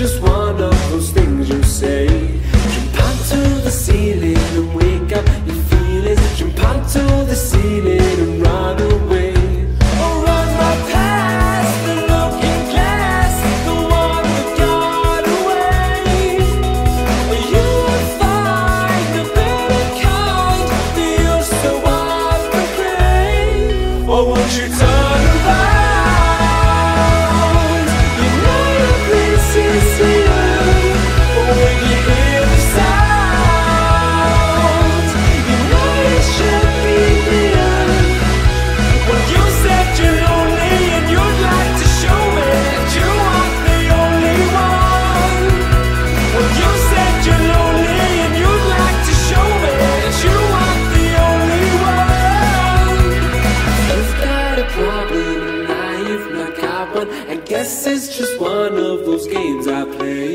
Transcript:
just one of those things you say. Jump onto the ceiling and wake up your feelings. Jump onto the ceiling and run away. Or run right past the looking glass, the one that got away. You would find a better kind, feel so wild and gray. Or won't you turn around? I guess it's just one of those games I play.